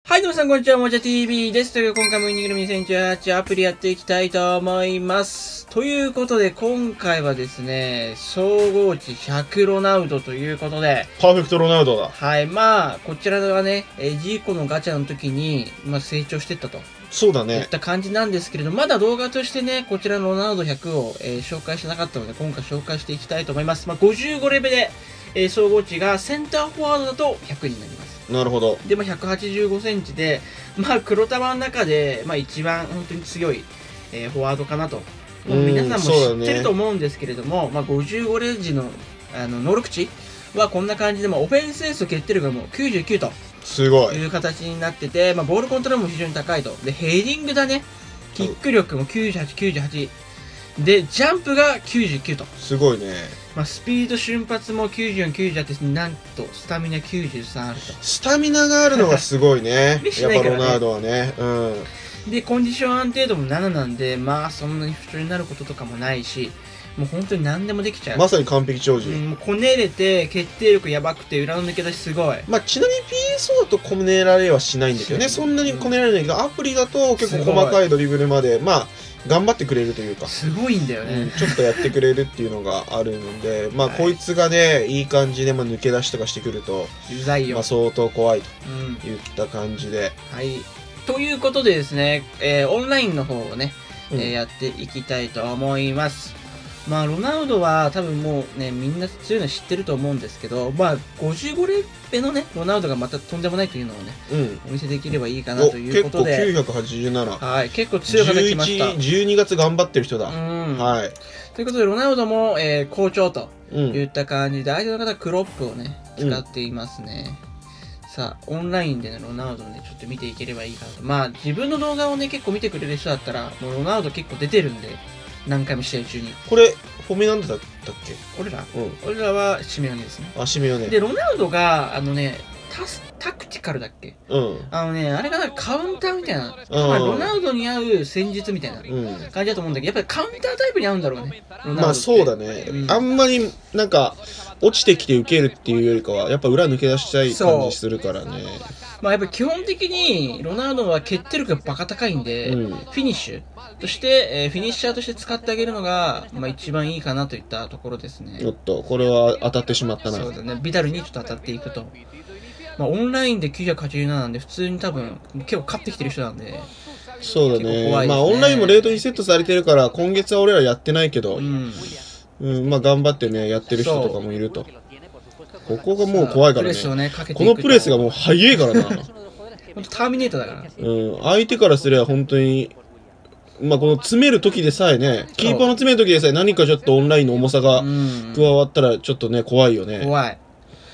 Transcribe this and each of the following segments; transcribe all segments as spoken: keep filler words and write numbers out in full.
はい、どうもさん、こんにちは。もじゃ ティーブイ です。ということで、今回もイニグルミにせんじゅうはちアプリやっていきたいと思います。ということで、今回はですね、総合値ひゃくロナウドということで、 パーフェクトロナウドだ。 はい、まあ、こちらはね、えー、ジーコのガチャの時に、まあ、成長していったと。 そうだね。 いった感じなんですけれど、まだ動画としてね、こちらのロナウドひゃくを、えー、紹介してなかったので、今回紹介していきたいと思います。まあ、ごじゅうごレベルで、えー、総合値がセンターフォワードだとひゃくになります。 なるほど。 でもひゃくはちじゅうごセンチで、まあ、黒玉の中で、まあ、一番本当に強い、えー、フォワードかなと。もう皆さんも知ってると思うんですけれども、ね、まあ、ごじゅうごレンジのあの能力値はこんな感じで、まあ、オフェンスエースと決定力がもうきゅうじゅうきゅうとすごいいう形になってて、まあ、ボールコントロールも非常に高いと。で、ヘディングだね。キック力もきゅうじゅうはち、きゅうじゅうはち。で、ジャンプがきゅうじゅうきゅうと。 すごいね。 まあ、スピード瞬発もきゅうじゅうよん、きゅうじゅうはちって、なんと、スタミナきゅうじゅうさんあると。 スタミナがあるのがすごいね。 ねやっぱロナウドはね。うん。 で、コンディション安定度もなななんで、まあ、そんなに不調になることとかもないし、もう本当に何でもできちゃう。 まさに完璧長寿。 うん、こねれて、決定力やばくて、裏の抜け出しすごい。 まあ、ちなみに ピーエスオー だとこねられはしないんだけどね。そんなにこねられないけど、アプリだと結構細かいドリブルまで、まあ、頑張ってくれるというか。 すごいんだよね、 うん。ちょっとやってくれるっていうのがあるので、まあ、こいつがね、いい感じで、まあ、抜け出しとかしてくると、 うざいよ。 まあ、相当怖いとうん。 いった感じで。 はい。ということでですね、えー、オンラインの方をね、えーうんやっていきたいと思います。まあ、ロナウドは多分もうね、みんな強いの知ってると思うんですけど、まあ、ごじゅうごレベルのね、ロナウドがまたとんでもないというのをね、 うん。 お見せできればいいかなということで。 結構きゅうひゃくはちじゅうなな。 はい、結構強くなってきました。 じゅうにがつ頑張ってる人だ。 うん。 はい。 ということで、ロナウドも、えー、好調とうん。 いった感じで、相手の方はクロップをね、使っていますね。さあ、オンラインでね、ロナウドをね、ちょっと見ていければいいかなと。まあ、自分の動画をね、結構見てくれる人だったら、もうロナウド結構出てるんで、何回も試合中に。 これ、フォメなんだったっけ？ 俺らうん。 俺らはシメオネですね。 あ、シメオネ。 で、ロナウドが、あのね、タスタクティカルだっけ？ うん。 あのね、あれがなんかカウンターみたいな、 うんまあ、ロナウドに合う戦術みたいなうん。 感じだと思うんだけど、やっぱりカウンタータイプに合うんだろうね。ロナウドってまあそうだね。 うんあんまり、なんか、落ちてきて受けるっていうよりかは、やっぱ裏抜け出したい感じするからね。 まあやっぱり基本的にロナウドは決定力がバカ高いんで、 うんフィニッシュとして、えーフィニッシャーとして使ってあげるのが、まあ一番いいかなといったところですね。 おっと、これは当たってしまったな。 そうだね。ビダルにちょっと当たっていくと。まあオンラインできゅうひゃくはちじゅうなななんで、普通に多分結構勝ってきてる人なんで。 そうだ結構ね。 怖いですねまあオンラインもレートにセットされてるから、今月は俺らやってないけど、 ううん、 ん。 まあ頑張ってね、やってる人とかもいると。ここがもう怖いからね。 プレスをね、かけていくとこのプレスがもう速いからな。 ほんとターミネーターだから。 うん、相手からすれば本当に、まあこの詰める時でさえね、キーパーの詰める時でさえ何かちょっとオンラインの重さがうん。 加わったらちょっとね、怖いよね。 怖い。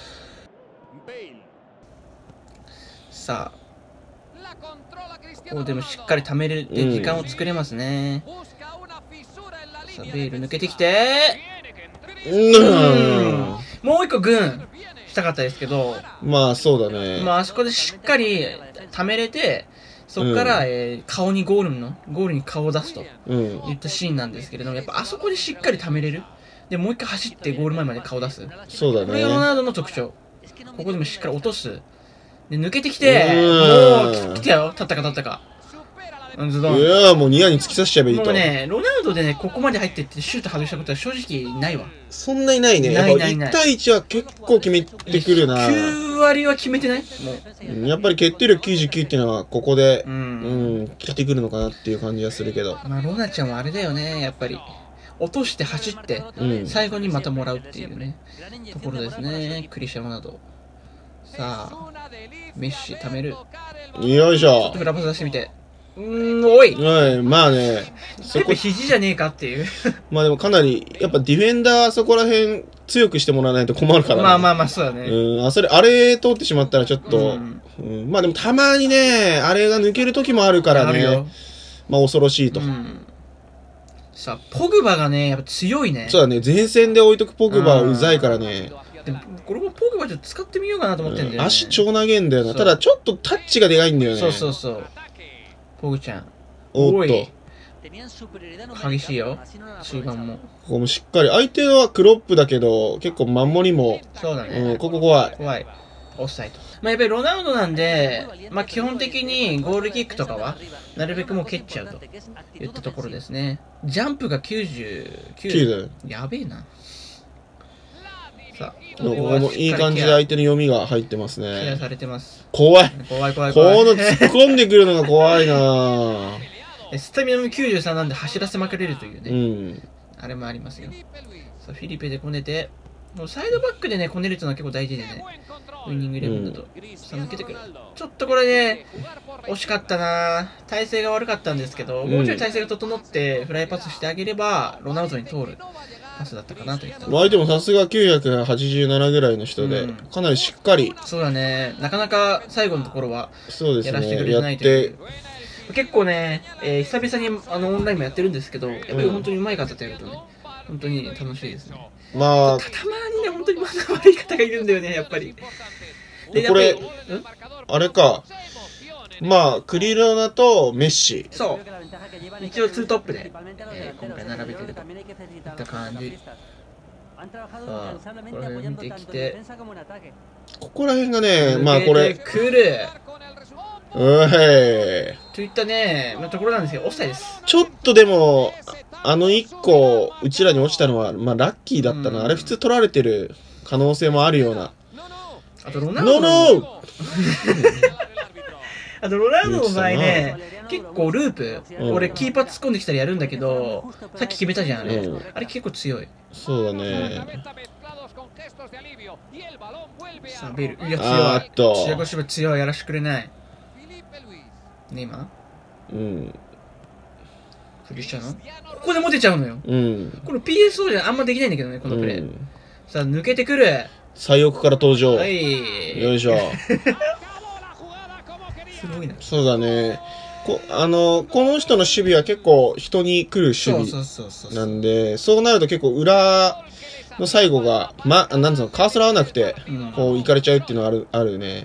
さあ、ここでもしっかり貯めるって時間を作れますね。さあ、ベイル抜けてきて、 うん。 もう一個グンしたかったですけど、 まあそうだね。 まああそこでしっかり貯めれて、そこから、 うんえー顔にゴールの、ゴールに顔を出すとうん。 いったシーンなんですけれども、やっぱあそこでしっかり貯めれる。で、もう一回走ってゴール前まで顔出す。 そうだこれがロナね。 ウドの特徴。ここでもしっかり落とす。で、抜けてきて、 うんもう、来たよ。立ったか立ったか。うんズドン。 いやーもうニヤに突き刺しちゃえばいいと。 もうね、ロナウドでね、ここまで入ってってシュート外したことは正直ないわ。 そんなにないね。やっぱいちないないない対いちは結構決めてくるな。 きゅう割は決めてないもう。 うんやっぱり決定力きゅうじゅうきゅうっていうのはここで、 ううんん、効いてくるのかなっていう感じがするけど。 まあ、ロナちゃんはあれだよね、やっぱり。落として走って、 うん。 最後にまたもらうっていうね、ところですね。クリスチャン・ロナウド。さあ、メッシ、貯める。 よいしょ。 フラパス出してみて。うーん、おいはい、まあね、そこやっぱ、肘じゃねえかっていう。 まあでもかなり、やっぱディフェンダーそこら辺強くしてもらわないと困るからね。 まあまあまあ、そうだね。 うん、あ、それ、あれ通ってしまったらちょっと、 ううんんまあでもたまにね、あれが抜ける時もあるからねあるよ、 まあ恐ろしいと。 うん。さあ、ポグバがね、やっぱ強いね。 そうだね、前線で置いとくポグバはうざいからね、 でも、これもポグバちょっと使ってみようかなと思ってんだよね。 うん足超投げんだよな。 そうただちょっとタッチがでかいんだよね。 そうそうそう。ポグちゃん。 おっと、 い激しいよ。中盤も。 ここもしっかり、相手はクロップだけど、結構守りも、 そうだね。 うん、ここ怖い。 怖い。オフサイド。 まあ、やっぱりロナウドなんで、まあ、基本的にゴールキックとかはなるべくもう蹴っちゃうといったところですね。ジャンプがきゅうじゅうきゅう。やべえな。さあ、 ここもいい感じで相手の読みが入ってますケアね。 されてます。 怖い。 怖い怖いこ怖い。 の突っ込んでくるのが怖いなぁ。 スタミナもきゅうじゅうさんなんで走らせまくれるといううね。 ん。 あれもありますよ。さあ、フィリペでこねて、もうサイドバックでね、こねるっていうのは結構大事でね。ウイニングイレブンだと。さあ、抜けてくる。ちょっとこれね、惜しかったな体勢が悪かったんですけど、もうちょい体勢が整ってフライパスしてあげれば、ロナウドに通るパスだったかなといった。 相手もさすがきゅうひゃくはちじゅうななぐらいの人で、 うんかなりしっかり、 そうだね。なかなか最後のところはそうですやらせてくね、 れてやっないというて、。 結構ね、えー久々にあのオンラインもやってるんですけど、やっぱり本当に上手い方とやるとね、本当に楽しいですね。 まあ、 たたまにね、本当にまだ悪い方がいるんだよね、やっぱり。でこれやっぱりんあれか、まあ、クリロナとメッシ。 そう。一応ツートップで、えー今回並べてるといった感じ。さあ、これ見てきて、 ここら辺がね、まあこれ、 抜けてくるうへい。 といったね、まあ、ところなんですけど、オフサイドです。 ちょっとでも、あの一個、うちらに落ちたのは、まあラッキーだったな。 うんあれ普通取られてる可能性もあるような。 あとロナウノドのーノーあとロナウドの場合ね、結構ループ、 うん俺キーパー突っ込んできたらやるんだけど、さっき決めたじゃん、あれ。 うんあれ結構強い。 そうだね。 さあ、ベル。いや、 あーっと強い。チアゴシバ強い、やらしてくれない。ね、今うん。 フリーシャのここでモテちゃうのよ。 うん。 この ピーエスオー じゃあんまできないんだけどね、このプレー。 うんさあ、抜けてくる。 最奥から登場。 はい。 よいしょ。 すごいな。 そうだね。こあの、この人の守備は結構人に来る守備そうそうそうそう。 なんで、そうなると結構裏の最後が、ま、なんつうの、カーソル合わなくて、 うんこう、行かれちゃうっていうのがある、あるね。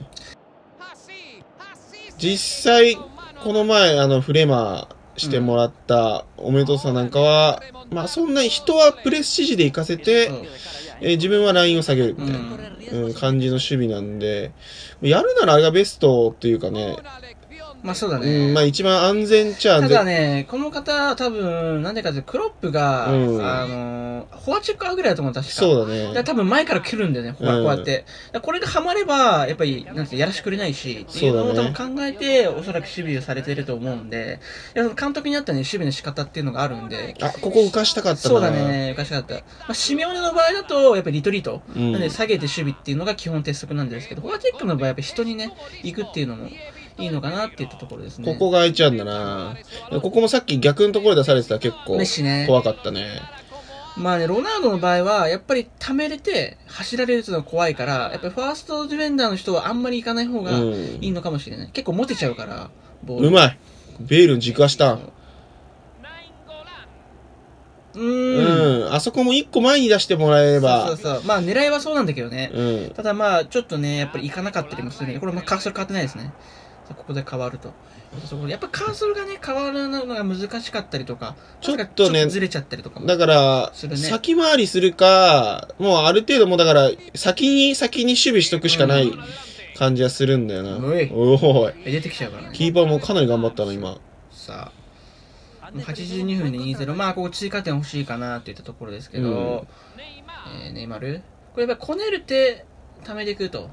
実際、この前、あの、フレマーしてもらったおめでとうさんなんかは、まあ、そんなに人はプレス指示で行かせて、 うんえー自分はラインを下げるみたいな、うん感じの守備なんで、やるならあれがベストっていうかね、 まあそうだうね。 ん、まあ一番安全っちゃ安た全。 だね、この方、多分、なんでかって、クロップが、 うんあの、フォアチェック合うぐらいだと思う、確か。 そうだねだから多分前から来るんだよね、こううんこうやって。だからこれがハマれば、やっぱり、なんていうのやらしてくれないし、っていうのをそうだね多分考えて、おそらく守備をされてると思うんで、いや監督になったね、守備の仕方っていうのがあるんで、 あ、ここ浮かしたかったな。 そうだね、昔だった。まあ、シメオネの場合だと、やっぱりリトリート。 うんなんで、下げて守備っていうのが基本鉄則なんですけど、フォアチェックの場合はやっぱ人にね、行くっていうのもいいのかなっていったところですね。 ここが開いちゃうんだな。ここもさっき逆のところで出されてたら結構メッシね怖かったね。 まあね、ロナウドの場合は、やっぱり溜めれて走られるっていうのが怖いから、やっぱりファーストディフェンダーの人はあんまり行かない方がうんいいのかもしれない。結構モテちゃうから、ボール。 うまい。ベールン軸足した。 うーん。 うん。あそこも一個前に出してもらえれば。 そうそうそう。まあ狙いはそうなんだけどね。 うん。 ただまあ、ちょっとね、やっぱり行かなかったりもするね。これまあカーソル変わってないですね。さあここで変わると。そこでやっぱカーソルがね、変わるのが難しかったりとか、 ちょっとねちょずれちゃったりとかも。 だから、 するね先回りするか、もうある程度もうだから、先に先に守備しとくしかない感じはするんだよな。 おいおーい。 え出てきちゃうからね。 キーパーもかなり頑張ったな、今。 さあ、はちじゅうにふんでにたいゼロ、まあ、ここ追加点欲しいかなといったところですけど、えー、ネイマール、これやっぱりこねるって溜めていくと。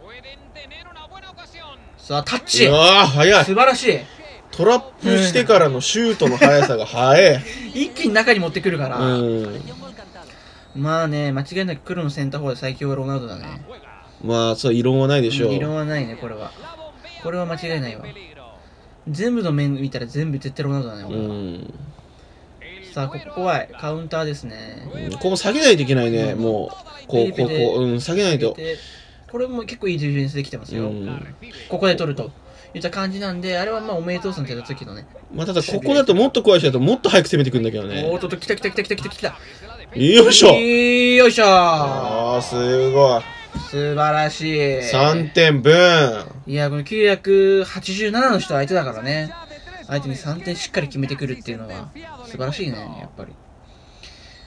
さあ、タッうチわー、早い。 素晴らしいトラップしてからのシュートの速さが速い。 一気に中に持ってくるから、 うん。 まあね、間違いなく黒のセンターフォワード最強はロナウドだね。 まあ、そう、異論はないでしょう。 異論はないね、これは。これは間違いないわ。全部の面見たら全部絶対ロナウドだね、 う俺は。 ん。 さあ、ここ怖い。カウンターですね。 ここも下げないといけないね、もう。こう、こう、こう、うん、下げないと。 でこれも結構いいディフェンスできてますよ。 うん。 ここで取るといった感じなんで、あれはまあおめでとうさんってやった時のね。 まあ、ただ、ここだともっと怖い人だともっと早く攻めてくるんだけどね。 おーっとっと、来た来た来た来た来た来た。 よいしょ。 よいしょー。 ああ、すごい。 素晴らしい。 さんてんブーン。 いや、このきゅうひゃくはちじゅうななの人相手だからね。相手にさんてんしっかり決めてくるっていうのは素晴らしいね、やっぱり。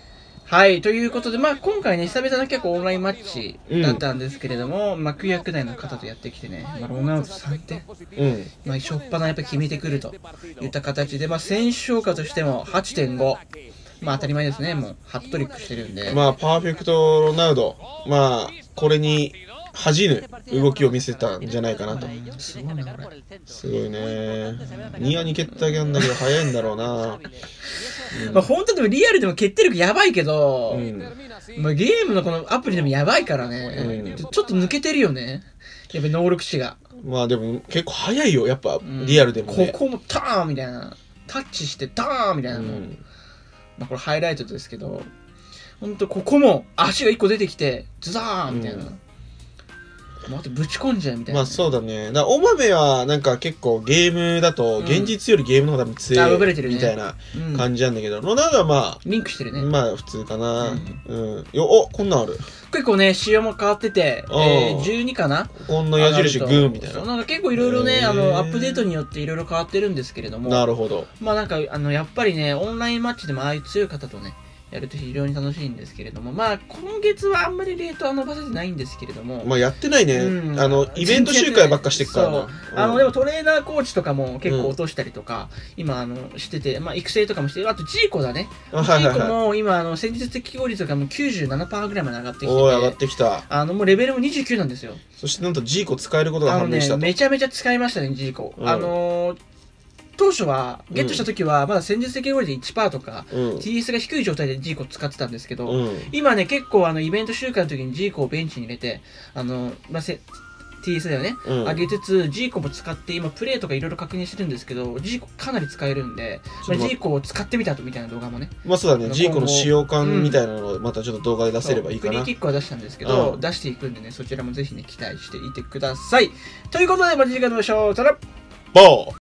はい、ということで、まあ今回ね、久々の結構オンラインマッチだったんですけれども、うん、まあ空薬内の方とやってきてね、まあ、ロナウドさんてん、うん、まあ、しょっぱなやっぱ決めてくるといった形で、まあ選手評価としても はちてんご。まあ当たり前ですね、もうハットトリックしてるんで。 まあパーフェクトロナウド、まあこれに恥じぬ動きを見せたんじゃないかなと。 すごいね、これ。 すごいね。ニヤに蹴ったけなんだけど早いんだろうな。 うん、まあ本当でもリアルでも決定力やばいけど、うん、まあゲームのこのアプリでもやばいからね、うん、ちょっと抜けてるよね。やっぱ能力値が。 まあでも結構早いよ、やっぱリアルでも、 ね、ここもターンみたいな。タッチしてターンみたいなの。うんまあこれハイライトですけど、ほんとここも足がいっこ出てきて、ズザーンみたいな。うん、またぶち込んじゃうみたいな、 ね。まあそうだね。だお豆はなんか結構ゲームだと、現実よりゲームの方が多分強いみたいな感じなんだけど、ロナウドはまあ、 リンクしてるね。 まあ普通かな。うん。うん、よお、こんなんある。 結構ね、仕様も変わってて、えー、じゅうにかなこんな矢印グーンみたいな。 なんか結構いろいろね、あの、アップデートによっていろいろ変わってるんですけれども。 なるほど。 まあなんか、あの、やっぱりね、オンラインマッチでもああいう強い方とね、やると非常に楽しいんですけれども、まあ今月はあんまりレートは伸ばせてないんですけれども、 まあやってないね、うん、あのイベント集会ばっかしてっからな、 うん、あのでもトレーナーコーチとかも結構落としたりとか、うん、今あのしてて、まあ育成とかもして、あとジーコだね、ジーコも今あの戦術的効率がもう きゅうじゅうななパーセント ぐらいまで上がってきてて、 おー上がってきた、 あのもうレベルもにじゅうきゅうなんですよ。 そしてなんとジーコ使えることが判明したと。 あのねめちゃめちゃ使いましたね、ジーコ、うん、あのー当初は、ゲットした時は、まだ戦術的効率で いちパーセント とか、うん、ティーエス が低い状態でジーコ使ってたんですけど、うん、今ね、結構あの、イベント週間の時にジーコをベンチに入れて、あの、まあ、せ ティーエス だよね、うん、上げつつ、ジーコも使って、今、プレイとかいろいろ確認してるんですけど、ジーコかなり使えるんで、まあ、ジーコを使ってみたとみたいな動画もね。 まあそうだね、ジーコの使用感みたいなのをまたちょっと動画で出せればいいかな。 フリーキックは出したんですけど、うん、出していくんでね、そちらもぜひね、期待していてください。ということで、また次回のましょう。さよなら。 ボー